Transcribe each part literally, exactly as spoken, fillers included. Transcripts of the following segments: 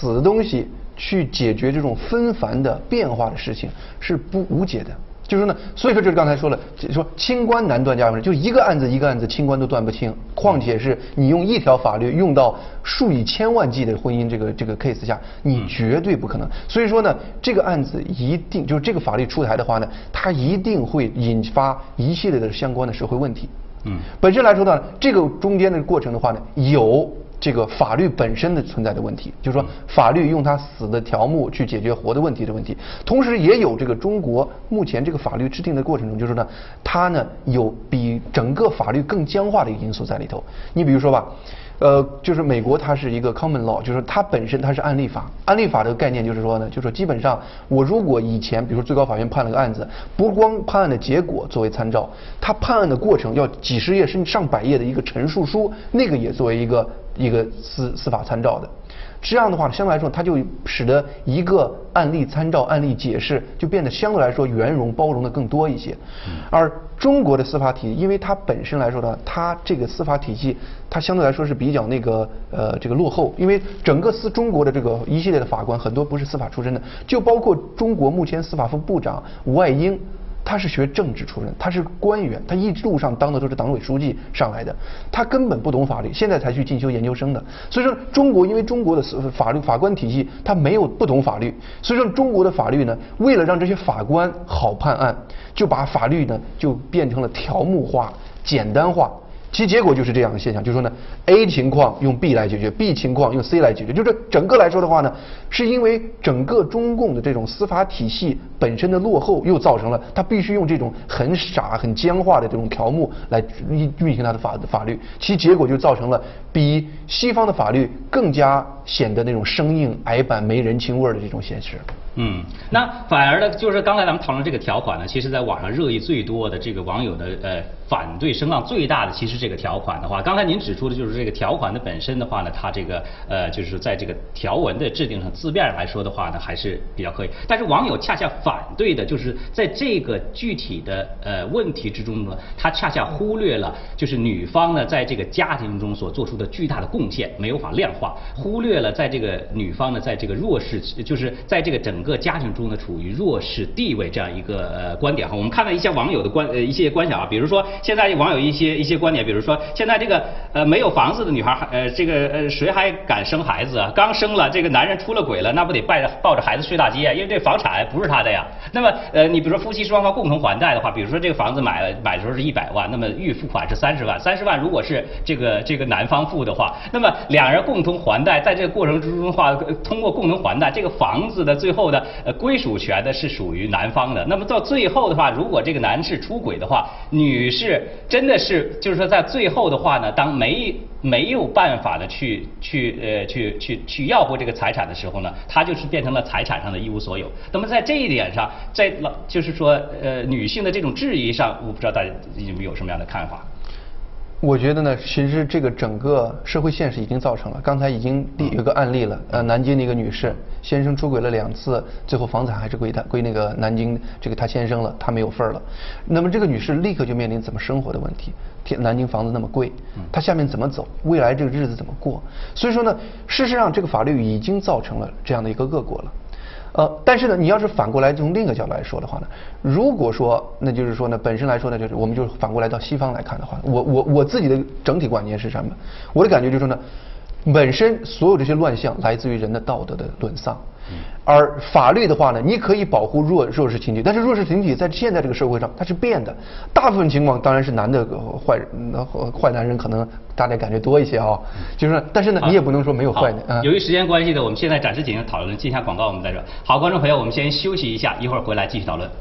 死的东西去解决这种纷繁的变化的事情是不无解的。就是呢，所以说就是刚才说了，说清官难断家务事，就一个案子一个案子清官都断不清，况且是你用一条法律用到数以千万计的婚姻这个这个 case 下，你绝对不可能。所以说呢，这个案子一定就是这个法律出台的话呢，它一定会引发一系列的相关的社会问题。嗯，本身来说呢，这个中间的过程的话呢，有这个法律本身的存在的问题，就是说法律用它死的条目去解决活的问题的问题，同时也有这个中国目前这个法律制定的过程中，就是呢，它呢有比整个法律更僵化的一个因素在里头。你比如说吧。呃，就是美国它是一个 common law， 就是它本身它是案例法。案例法的概念就是说呢，就是说基本上我如果以前比如说最高法院判了个案子，不光判案的结果作为参照，它判案的过程要几十页甚至上百页的一个陈述书，那个也作为一个一个司司法参照的。这样的话，相对来说，它就使得一个案例参照、案例解释就变得相对来说圆融、包容的更多一些。而中国的司法体系，因为它本身来说呢，它这个司法体系，它相对来说是比较那个呃这个落后，因为整个司中国的这个一系列的法官很多不是司法出身的，就包括中国目前司法部部长吴爱英。他是学政治出身，他是官员，他一路上当的都是党委书记上来的，他根本不懂法律，现在才去进修研究生的。所以说，中国因为中国的法律法官体系，他没有不懂法律，所以说中国的法律呢，为了让这些法官好判案，就把法律呢就变成了条目化、简单化。其结果就是这样的现象，就是说呢 ，A 情况用 B 来解决 ，B 情况用 C 来解决，就是整个来说的话呢，是因为整个中共的这种司法体系本身的落后，又造成了它必须用这种很傻、很僵化的这种条目来运运行它的法法律，其结果就造成了比西方的法律更加显得那种生硬、矮板、没人情味儿的这种现实。 嗯，那反而呢，就是刚才咱们讨论这个条款呢，其实在网上热议最多的这个网友的呃反对声浪最大的，其实这个条款的话，刚才您指出的就是这个条款的本身的话呢，它这个呃就是在这个条文的制定上字面上来说的话呢，还是比较可以。但是网友恰恰反对的就是在这个具体的呃问题之中呢，他恰恰忽略了就是女方呢在这个家庭中所做出的巨大的贡献，没有法量化，忽略了在这个女方呢在这个弱势，就是在这个整。整个家庭中呢处于弱势地位这样一个呃观点哈，我们看到一些网友的观呃一些观想啊，比如说现在网友一些一些观点，比如说现在这个呃没有房子的女孩呃这个呃谁还敢生孩子啊？刚生了这个男人出了轨了，那不得抱着抱着孩子睡大街啊？因为这房产不是他的呀。那么呃你比如说夫妻双方共同还贷的话，比如说这个房子买了买的时候是一百万，那么预付款是三十万，三十万如果是这个这个男方付的话，那么两人共同还贷，在这个过程之中的话，通过共同还贷，这个房子的最后的呃归属权的是属于男方的。那么到最后的话，如果这个男士出轨的话，女士真的是就是说在最后的话呢，当没没有办法的去去呃去去去要回这个财产的时候呢，她就是变成了财产上的一无所有。那么在这一点上，在老就是说呃女性的这种质疑上，我不知道大家有没有什么样的看法？ 我觉得呢，其实这个整个社会现实已经造成了，刚才已经有个案例了，呃，南京的一个女士，先生出轨了两次，最后房产还是归她归那个南京这个她先生了，她没有份儿了。那么这个女士立刻就面临怎么生活的问题，南京房子那么贵，她下面怎么走，未来这个日子怎么过？所以说呢，事实上这个法律已经造成了这样的一个恶果了。呃，但是呢，你要是反过来从另一个角度来说的话呢，如果说那就是说呢，本身来说呢，就是我们就反过来到西方来看的话，我我我自己的整体观念是什么？我的感觉就是说呢，本身所有这些乱象来自于人的道德的沦丧，而法律的话呢，你可以保护弱弱势群体，但是弱势群体在现在这个社会上它是变的，大部分情况当然是男的坏人，坏男人可能大家感觉多一些啊，就是说，但是呢，你也不能说没有坏的。 由于时间关系呢，我们现在暂时进行讨论，进一下广告，我们再说。好，观众朋友，我们先休息一下，一会儿回来继续讨论。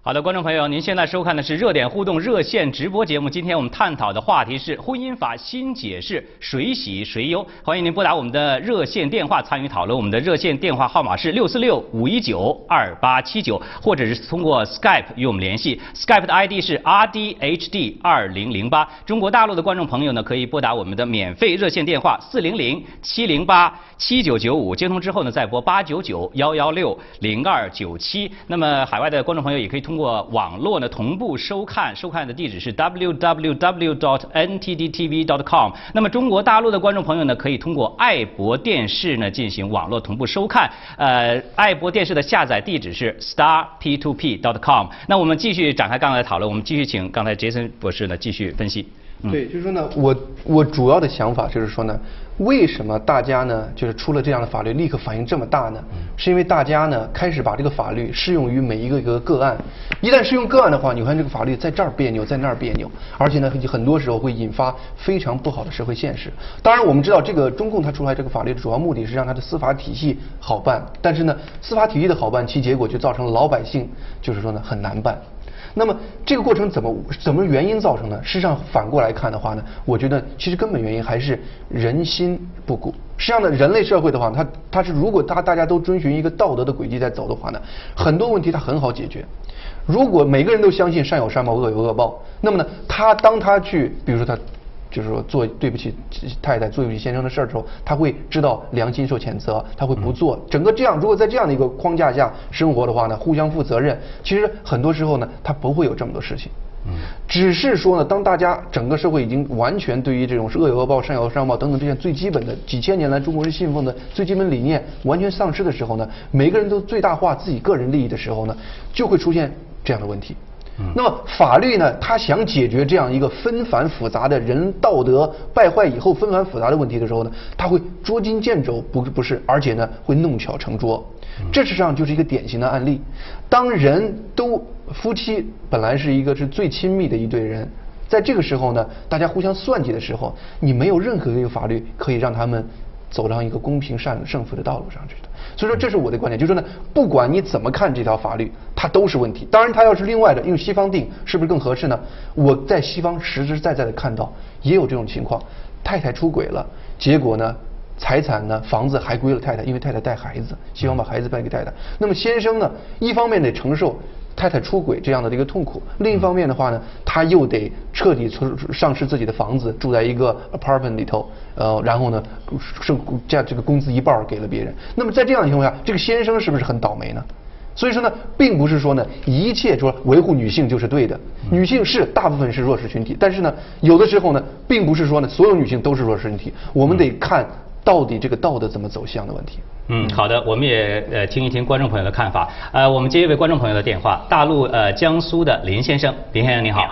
好的，观众朋友，您现在收看的是热点互动热线直播节目。今天我们探讨的话题是婚姻法新解释，谁喜谁忧？欢迎您拨打我们的热线电话参与讨论。我们的热线电话号码是六四六五一九二八七九，或者是通过 Skype 与我们联系。Skype 的 I D 是 R D H D 二零零八。中国大陆的观众朋友呢，可以拨打我们的免费热线电话四零零七零八七九九五，接通之后呢，再拨八九九幺幺六零二九七。那么海外的观众朋友也可以通过网络呢同步收看，收看的地址是 w w w dot n t d t v dot com。那么中国大陆的观众朋友呢，可以通过爱博电视呢进行网络同步收看。呃，爱博电视的下载地址是 star p two p dot com。那我们继续展开刚才的讨论，我们继续请刚才杰森博士呢继续分析。 对，就是说呢，我我主要的想法就是说呢，为什么大家呢，就是出了这样的法律立刻反应这么大呢？是因为大家呢开始把这个法律适用于每一个一个个案，一旦适用个案的话，你看这个法律在这儿别扭，在那儿别扭，而且呢很多时候会引发非常不好的社会现实。当然我们知道这个中共它出来这个法律的主要目的是让它的司法体系好办，但是呢司法体系的好办，其结果就造成了老百姓就是说呢很难办。那么这个过程怎么怎么原因造成呢？事实上反过来看的话呢，我觉得其实根本原因还是人心不古。实际上呢，人类社会的话，它它是如果它大家都遵循一个道德的轨迹在走的话呢，很多问题它很好解决。如果每个人都相信善有善报，恶有恶报，那么呢，他当他去，比如说他。就是说做对不起太太、做对不起先生的事儿之后，他会知道良心受谴责，他会不做。整个这样，如果在这样的一个框架下生活的话呢，互相负责任，其实很多时候呢，他不会有这么多事情。嗯，只是说呢，当大家整个社会已经完全对于这种恶有恶报、善有善报等等这些最基本的几千年来中国人信奉的最基本理念完全丧失的时候呢，每个人都最大化自己个人利益的时候呢，就会出现这样的问题。那么法律呢，它想解决这样一个纷繁复杂的人道德败坏以后纷繁复杂的问题的时候呢，它会捉襟见肘，不不是，而且呢会弄巧成拙。这实际上就是一个典型的案例。当人都夫妻本来是一个是最亲密的一对人，在这个时候呢，大家互相算计的时候，你没有任何一个法律可以让他们走上一个公平善胜负的道路上去的。所以说这是我的观点，就是说呢，不管你怎么看这条法律，它都是问题。当然它要是另外的用西方定是不是更合适呢？我在西方实实在在的看到也有这种情况，太太出轨了，结果呢财产呢房子还归了太太，因为太太带孩子，希望把孩子败给太太。那么先生呢一方面得承受太太出轨这样的一个痛苦，另一方面的话呢，他又得彻底丧失自己的房子，住在一个 apartment 里头，呃，然后呢，剩这这个工资一半给了别人。那么在这样的情况下，这个先生是不是很倒霉呢？所以说呢，并不是说呢，一切说维护女性就是对的，女性是大部分是弱势群体，但是呢，有的时候呢，并不是说呢，所有女性都是弱势群体，我们得看到底这个道德怎么走向的问题。 嗯，好的，我们也呃听一听观众朋友的看法。呃，我们接一位观众朋友的电话，大陆呃江苏的林先生，林先生你好。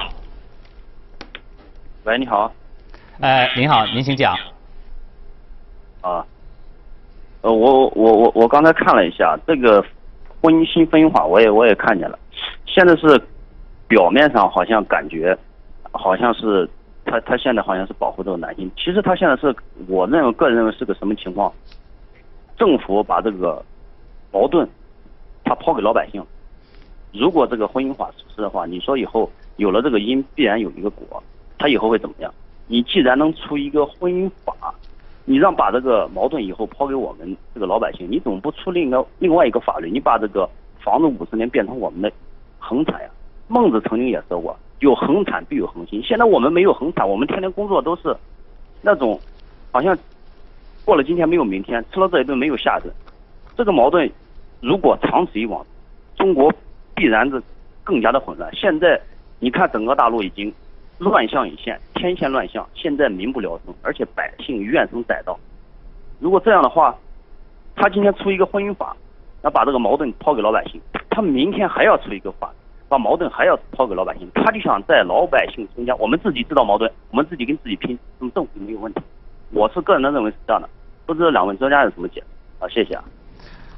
喂，你好。 呃，您好，您请讲。 啊，呃，我我我我刚才看了一下这个婚姻新婚姻法，我也我也看见了。现在是表面上好像感觉好像是他他现在好像是保护这个男性，其实他现在是我认为个人认为是个什么情况？政府把这个矛盾他抛给老百姓。如果这个婚姻法实施的话，你说以后有了这个因，必然有一个果，他以后会怎么样？你既然能出一个婚姻法，你让把这个矛盾以后抛给我们这个老百姓，你怎么不出另一个另外一个法律？你把这个房子五十年变成我们的恒产呀？孟子曾经也说过，有恒产必有恒心。现在我们没有恒产，我们天天工作都是那种好像过了今天没有明天，吃了这一顿没有下一顿。这个矛盾如果长此以往，中国必然是更加的混乱。现在你看整个大陆已经乱象已现，天下乱象，现在民不聊生，而且百姓怨声载道。如果这样的话，他今天出一个婚姻法，那把这个矛盾抛给老百姓，他明天还要出一个法，把矛盾还要抛给老百姓，他就想在老百姓中间，我们自己知道矛盾，我们自己跟自己拼，那么政府没有问题。我是个人的认为是这样的，不知道两位专家有什么解释啊？谢谢啊。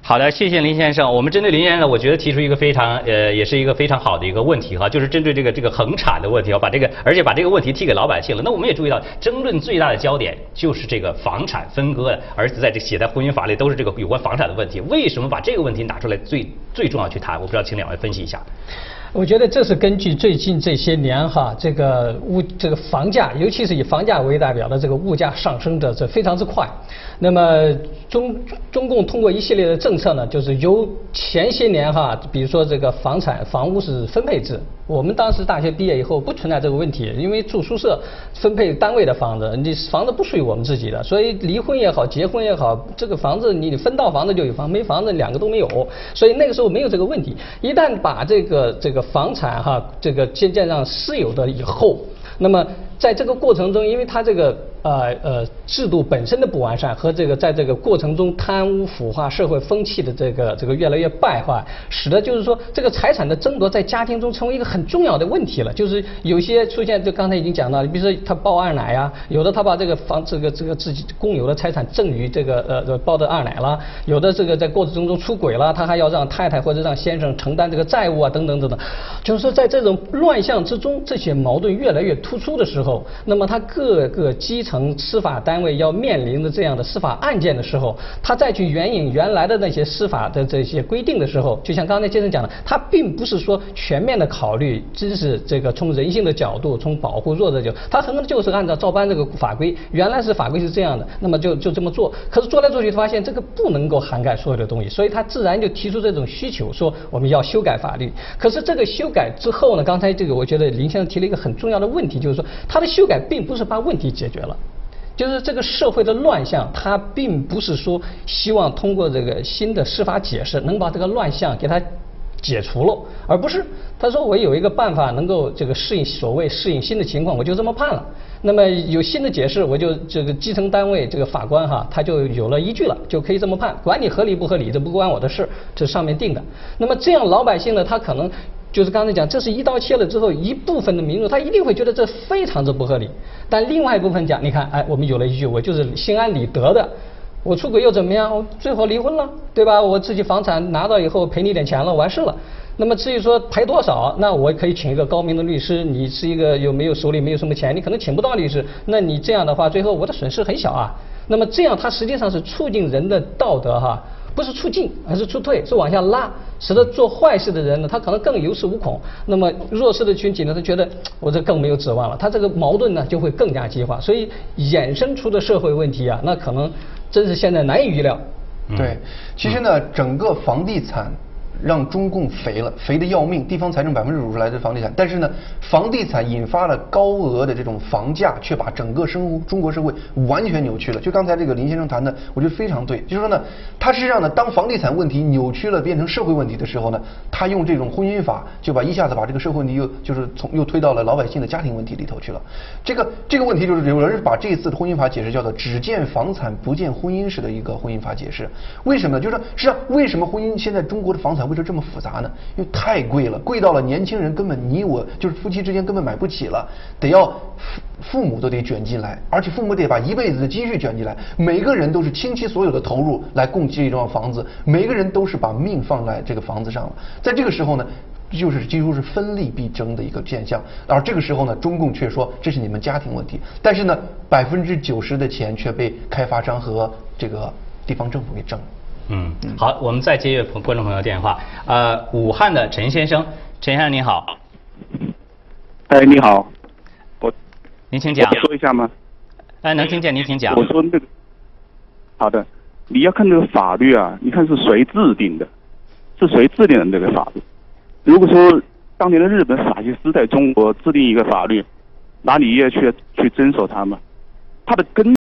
好的，谢谢林先生。我们针对林先生呢，我觉得提出一个非常呃，也是一个非常好的一个问题哈，就是针对这个这个恒产的问题啊，把这个而且把这个问题提给老百姓了。那我们也注意到，争论最大的焦点就是这个房产分割的，而且在这写在婚姻法里都是这个有关房产的问题。为什么把这个问题拿出来最最重要去谈？我不知道，请两位分析一下。 我觉得这是根据最近这些年哈，这个物这个房价，尤其是以房价为代表的这个物价上升的这非常之快。那么中中共通过一系列的政策呢，就是由前些年哈，比如说这个房产房屋是分配制，我们当时大学毕业以后不存在这个问题，因为住宿舍分配单位的房子，你房子不属于我们自己的，所以离婚也好，结婚也好，这个房子你分到房子就有房，没房子两个都没有，所以那个时候没有这个问题。一旦把这个这个房产哈，这个渐渐让私有的以后，那么在这个过程中，因为它这个呃呃制度本身的不完善和这个在这个过程中贪污腐化、社会风气的这个这个越来越败坏，使得就是说这个财产的争夺在家庭中成为一个很重要的问题了。就是有些出现，就刚才已经讲到，比如说他抱二奶呀，有的他把这个房这个这个自己共有的财产赠与这个呃抱的二奶了，有的这个在过程中出轨了，他还要让太太或者让先生承担这个债务啊等等等等。就是说在这种乱象之中，这些矛盾越来越突出的时候，那么他各个基层司法单位要面临的这样的司法案件的时候，他再去援引原来的那些司法的这些规定的时候，就像刚才先生讲的，他并不是说全面的考虑，只是这个从人性的角度，从保护弱者的角度，他可能就是按照照搬这个法规，原来是法规是这样的，那么就就这么做。可是做来做去发现这个不能够涵盖所有的东西，所以他自然就提出这种需求，说我们要修改法律。可是这个修改之后呢，刚才这个我觉得林先生提了一个很重要的问题，就是说他的修改并不是把问题解决了，就是这个社会的乱象，它并不是说希望通过这个新的司法解释能把这个乱象给它解除了，而不是他说我有一个办法能够这个适应所谓适应新的情况，我就这么判了。那么有新的解释，我就这个基层单位这个法官哈，他就有了依据了，就可以这么判，管你合理不合理，这不关我的事，这上面定的。那么这样老百姓呢，他可能就是刚才讲，这是一刀切了之后，一部分的民众他一定会觉得这非常之不合理，但另外一部分讲，你看，哎，我们有了依据，我就是心安理得的。我出轨又怎么样？我最后离婚了，对吧？我自己房产拿到以后赔你点钱了，完事了。那么至于说赔多少，那我可以请一个高明的律师。你是一个有没有手里没有什么钱，你可能请不到律师。那你这样的话，最后我的损失很小啊。那么这样，它实际上是促进人的道德哈，不是促进，而是促退，是往下拉，使得做坏事的人呢，他可能更有恃无恐。那么弱势的群体呢，他觉得我这更没有指望了，他这个矛盾呢就会更加激化，所以衍生出的社会问题啊，那可能真是现在难以预料。 对，其实呢，整个房地产让中共肥了，肥得要命，地方财政百分之五十来自房地产，但是呢，房地产引发了高额的这种房价，却把整个生活中国社会完全扭曲了。就刚才这个林先生谈的，我觉得非常对，就是说呢，他实际上呢，当房地产问题扭曲了变成社会问题的时候呢，他用这种婚姻法就把一下子把这个社会问题又就是从又推到了老百姓的家庭问题里头去了。这个这个问题就是有人把这次的婚姻法解释叫做只见房产不见婚姻式的一个婚姻法解释。为什么呢？就是说实际上为什么婚姻现在中国的房产为什么这么复杂呢？因为太贵了，贵到了年轻人根本你我就是夫妻之间根本买不起了，得要父父母都得卷进来，而且父母得把一辈子的积蓄卷进来，每个人都是倾其所有的投入来供给这幢房子，每个人都是把命放在这个房子上了。在这个时候呢，就是几乎是分利必争的一个现象，而这个时候呢，中共却说这是你们家庭问题，但是呢，百分之九十的钱却被开发商和这个地方政府给挣了。 嗯，好，我们再接一位观众朋友电话，呃，武汉的陈先生，陈先生你好。 哎，你好，我您请讲。 我说一下吗？ 哎，能听见，您请讲。 我说那个，好的，你要看这个法律啊，你看是谁制定的，是谁制定的这个法律？如果说当年的日本法西斯在中国制定一个法律，那你也去去遵守它吗？它的根